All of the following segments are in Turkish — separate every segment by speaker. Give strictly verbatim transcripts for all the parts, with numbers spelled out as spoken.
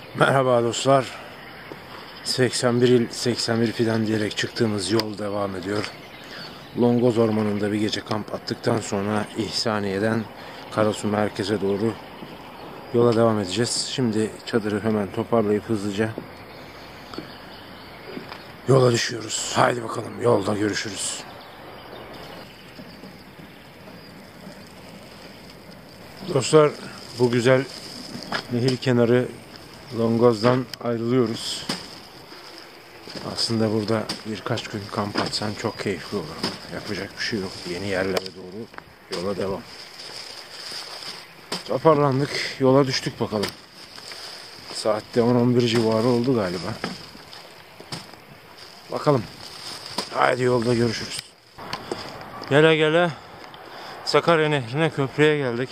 Speaker 1: Merhaba dostlar. seksen bir il seksen bir fidan diyerek çıktığımız yol devam ediyor. Longoz Ormanı'nda bir gece kamp attıktan sonra İhsaniye'den Karasu merkeze doğru yola devam edeceğiz. Şimdi çadırı hemen toparlayıp hızlıca yola düşüyoruz. Haydi bakalım, yolda görüşürüz. Dostlar, bu güzel nehir kenarı Longoz'dan ayrılıyoruz. Aslında burada birkaç gün kamp atsan çok keyifli olur. Yapacak bir şey yok. Yeni yerlere doğru yola devam. Toparlandık. Yola düştük bakalım. Saatte on on bir civarı oldu galiba. Bakalım. Haydi yolda görüşürüz. Gele gele Sakarya Nehri'ne, köprüye geldik.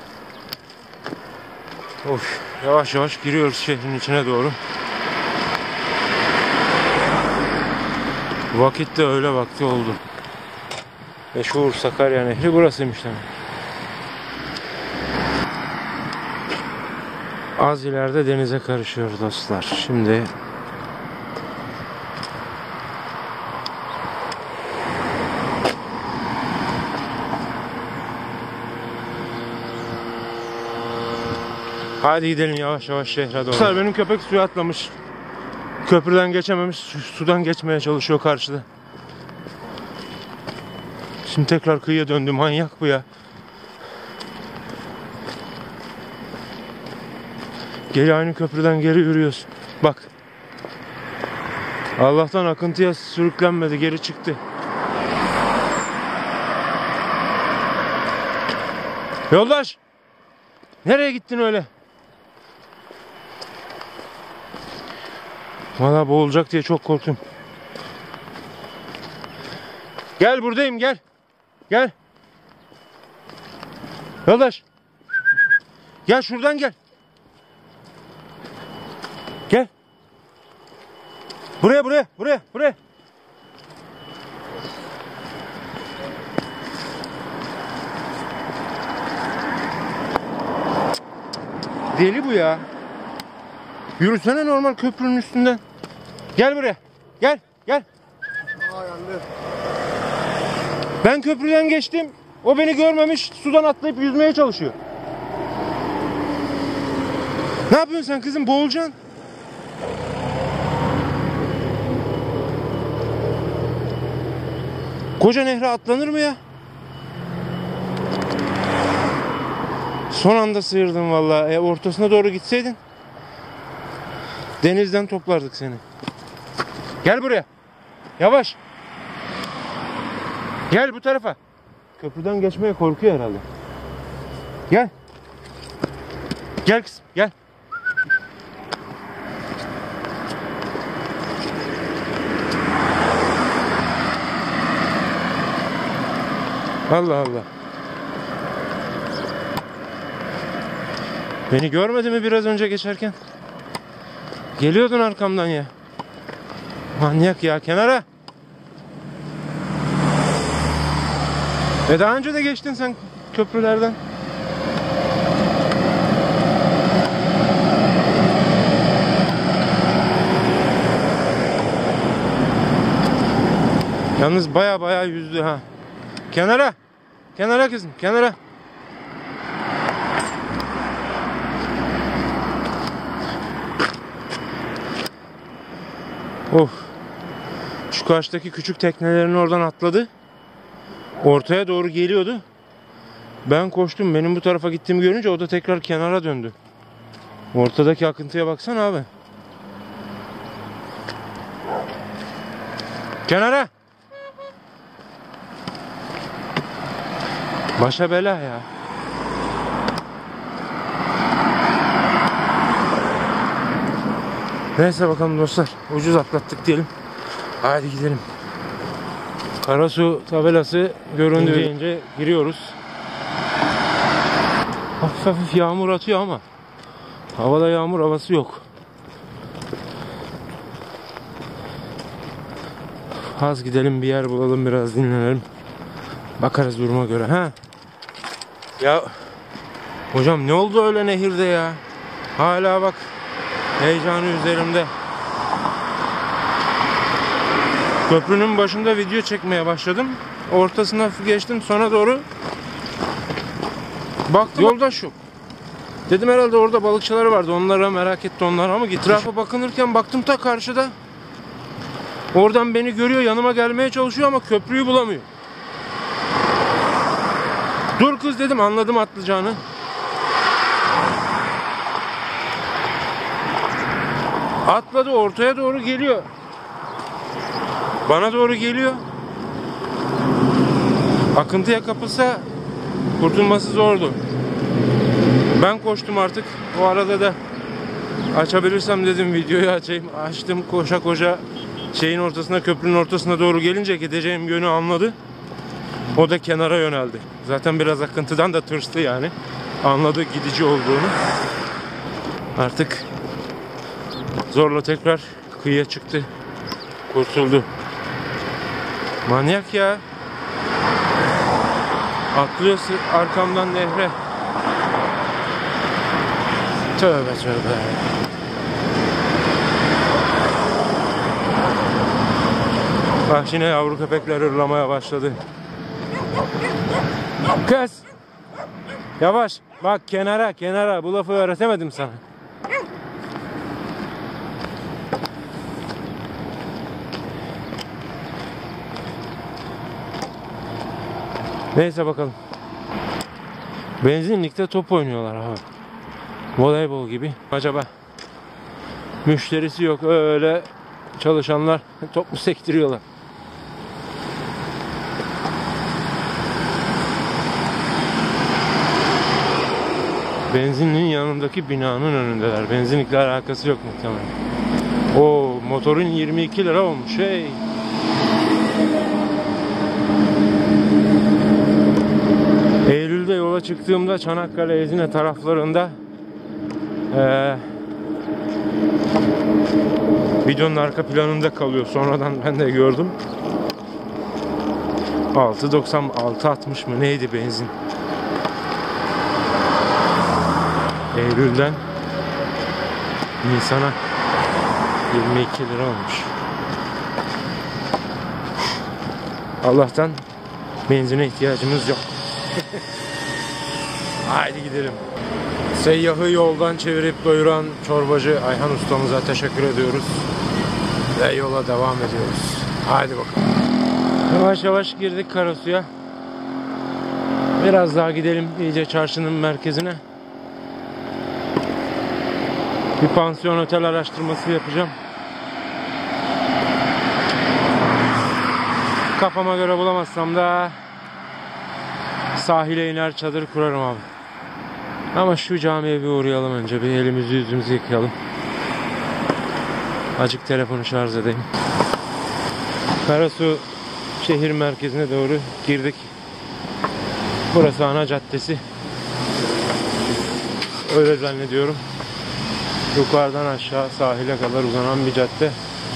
Speaker 1: Of, yavaş yavaş giriyoruz şehrin içine doğru. Vakit de öğle vakti oldu. Meşhur Sakarya Nehri burasıymış demek. Az ileride denize karışıyor dostlar. Şimdi hadi gidelim yavaş yavaş şehre doğru. Dostlar, benim köpek suya atlamış. Köprüden geçememiş. Sudan geçmeye çalışıyor karşıda. Şimdi tekrar kıyıya döndü. Manyak bu ya. Geri aynı köprüden geri yürüyoruz. Bak. Allah'tan akıntıya sürüklenmedi. Geri çıktı. Yoldaş! Nereye gittin öyle? Valla boğulacak diye çok korktum. Gel, buradayım, gel. Gel. Yoldaş. Gel şuradan gel. Gel. Buraya buraya buraya buraya. Deli bu ya. Yürüsene normal köprünün üstünden. Gel buraya. Gel. Gel. Ben köprüden geçtim. O beni görmemiş. Sudan atlayıp yüzmeye çalışıyor. Ne yapıyorsun sen kızım? Boğulacaksın. Koca nehre atlanır mı ya? Son anda sıyırdım vallahi. E, ortasına doğru gitseydin denizden toplardık seni. Gel buraya. Yavaş. Gel bu tarafa. Köprüden geçmeye korkuyor herhalde. Gel. Gel kızım, gel. Allah Allah. Beni görmedi mi biraz önce geçerken? Geliyordun arkamdan ya. Manyak ya, kenara. E daha önce de geçtin sen köprülerden. Yalnız baya baya yüzdü ha. Kenara. Kenara kızım, kenara. Of. Şu karşıdaki küçük teknelerin oradan atladı. Ortaya doğru geliyordu. Ben koştum. Benim bu tarafa gittiğimi görünce o da tekrar kenara döndü. Ortadaki akıntıya baksana abi. Kenara. Başa bela ya. Neyse bakalım dostlar. Ucuz atlattık diyelim. Hadi gidelim. Karasu tabelası göründüğü deyince giriyoruz. Hafif hafif yağmur atıyor ama havada yağmur havası yok. Az gidelim, bir yer bulalım, biraz dinlenelim. Bakarız duruma göre. Ha? Ya hocam ne oldu öyle nehirde ya? Hala bak Heyecanı üzerimde. Köprünün başında video çekmeye başladım. Ortasına geçtim, sona doğru baktım yoldaş yok. Dedim herhalde orada balıkçıları vardı, onlara merak etti, onlara mı gitti? Etrafa bakınırken baktım ta karşıda. Oradan beni görüyor, yanıma gelmeye çalışıyor ama köprüyü bulamıyor. Dur kız dedim, anladım atlayacağını. Atladı, ortaya doğru geliyor. Bana doğru geliyor. Akıntıya kapılsa kurtulması zordu. Ben koştum artık. O arada da açabilirsem dedim videoyu açayım. Açtım, koşa koşa şeyin ortasına, köprünün ortasına doğru gelince gideceğim yönü anladı. O da kenara yöneldi. Zaten biraz akıntıdan da tırstı yani. Anladı gidici olduğunu. Artık zorla tekrar kıyıya çıktı. Kurtuldu. Manyak ya. Atlıyor arkamdan nehre. Tövbe tövbe. Bak yine yavru köpekler hırlamaya başladı. Kız! Yavaş. Bak kenara kenara. Bu lafı öğretemedim sana. Neyse bakalım. Benzinlikte top oynuyorlar abi. Voleybol gibi. Acaba müşterisi yok, öyle çalışanlar top mu sektiriyorlar? Benzinliğin yanındaki binanın önündeler. Benzinlikle alakası yok muhtemelen. O motorun yirmi iki lira olmuş. Hey. Eylül'de yola çıktığımda Çanakkale, Ezine taraflarında ee, videonun arka planında kalıyor. Sonradan ben de gördüm. altı doksan altı altmış mı neydi benzin? Eylül'den Nisan'a yirmi iki lira olmuş. Allah'tan benzine ihtiyacımız yok. Haydi gidelim. Seyyahı yoldan çevirip doyuran çorbacı Ayhan ustamıza teşekkür ediyoruz. Ve yola devam ediyoruz. Haydi bakalım. Yavaş yavaş girdik Karasu'ya. Biraz daha gidelim iyice çarşının merkezine. Bir pansiyon otel araştırması yapacağım. Kafama göre bulamazsam da sahile iner çadır kurarım abi. Ama şu camiye bir uğrayalım önce. Bir elimizi yüzümüzü yıkayalım. Azıcık telefonu şarj edeyim. Karasu şehir merkezine doğru girdik. Burası ana caddesi. Öyle zannediyorum. Yukarıdan aşağı sahile kadar uzanan bir cadde.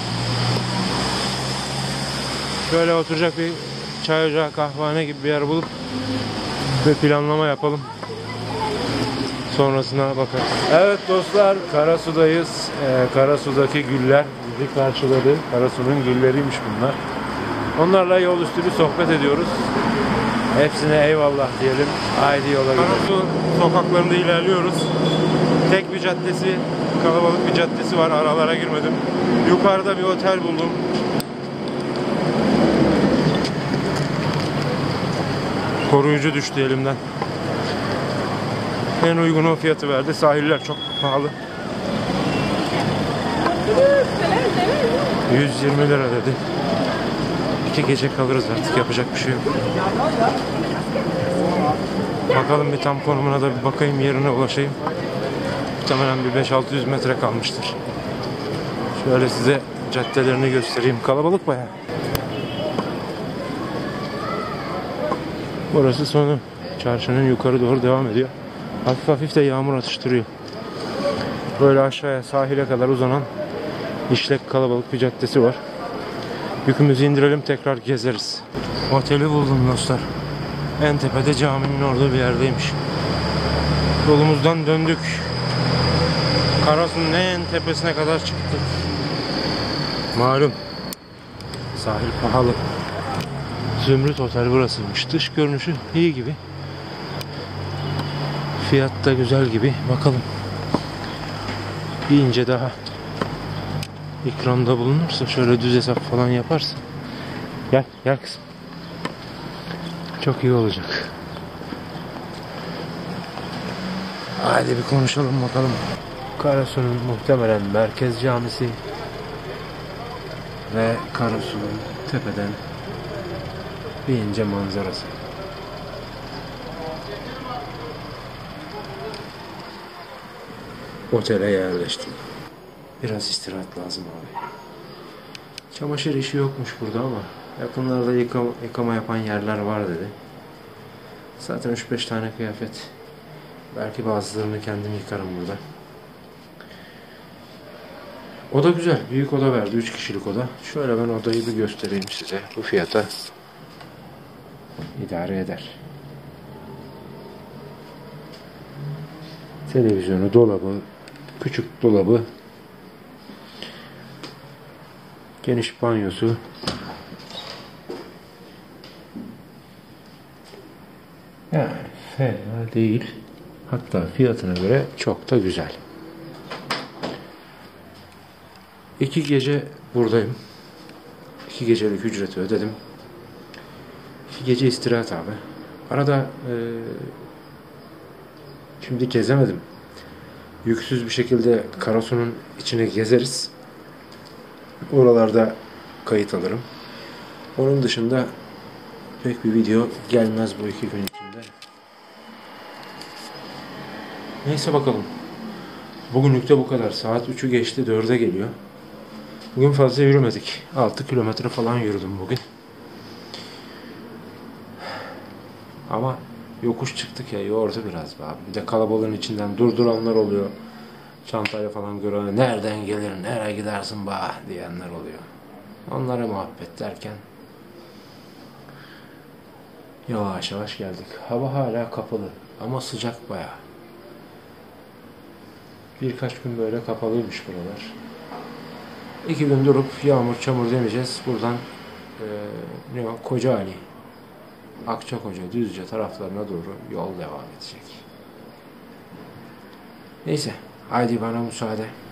Speaker 1: Şöyle oturacak bir çay ocağı, kahvehane gibi bir yer bulup bir planlama yapalım. Sonrasına bakarız. Evet dostlar, Karasu'dayız. Ee, Karasu'daki güller bizi karşıladı. Karasu'nun gülleriymiş bunlar. Onlarla yol üstü bir sohbet ediyoruz. Hepsine eyvallah diyelim. Haydi yola gidelim. Karasu sokaklarında ilerliyoruz. Tek bir caddesi, kalabalık bir caddesi var. Aralara girmedim. Yukarıda bir otel buldum. Koruyucu düştü elimden. En uygun o fiyatı verdi. Sahiller çok pahalı. yüz yirmi lira dedi. İki gece kalırız artık. Yapacak bir şey yok. Bakalım bir tam konumuna da bir bakayım. Yerine ulaşayım. Muhtemelen bir beş altı yüz metre kalmıştır. Şöyle size caddelerini göstereyim. Kalabalık bayağı. Burası sonu. Çarşının yukarı doğru devam ediyor. Hafif hafif de yağmur atıştırıyor. Böyle aşağıya sahile kadar uzanan işlek kalabalık bir caddesi var. Yükümüzü indirelim, tekrar gezeriz. Oteli buldum dostlar. En tepede caminin orada bir yerdeymiş. Yolumuzdan döndük. Karasu'nun en tepesine kadar çıktık. Malum sahil pahalı. Zümrüt Otel burasıymış. Dış görünüşü iyi gibi. Fiyat da güzel gibi. Bakalım. Bir ince daha ikramda bulunursa, şöyle düz hesap falan yaparsa. Gel, gel kızım. Çok iyi olacak. Hadi bir konuşalım bakalım. Karasu'nun muhtemelen merkez camisi ve Karasu'nun tepeden bir ince manzarası. Otele yerleştim. Biraz istirahat lazım abi. Çamaşır işi yokmuş burada ama yakınlarda yıkama, yıkama yapan yerler var dedi. Zaten üç beş tane kıyafet. Belki bazılarını kendim yıkarım burada. Oda güzel. Büyük oda verdi. üç kişilik oda. Şöyle ben odayı bir göstereyim size. Bu fiyata idare eder. Televizyonu, dolabı, küçük dolabı, geniş banyosu, yani fena değil. Hatta fiyatına göre çok da güzel. İki gece buradayım. İki gecelik ücreti ödedim. İki gece istirahat abi. Arada e, şimdi gezemedim. Yüksüz bir şekilde Karasu'nun içine gezeriz. Oralarda kayıt alırım. Onun dışında pek bir video gelmez bu iki gün içinde. Neyse bakalım. Bugünlük de bu kadar. Saat üçü geçti, dörde geliyor. Bugün fazla yürümedik. altı kilometre falan yürüdüm bugün. Ama yokuş çıktık ya, yordu biraz be abi. Bir de kalabalığın içinden durduranlar oluyor. Çantayla falan gören, nereden gelir, nereye gidersin bah diyenler oluyor. Onlara muhabbet derken yavaş yavaş geldik. Hava hala kapalı ama sıcak bayağı. Birkaç gün böyle kapalıymış buralar. İki gün durup yağmur çamur demeyeceğiz. Buradan e, ne o, Kocaeli, Akçakoca, Düzce taraflarına doğru yol devam edecek. Neyse, haydi bana müsaade.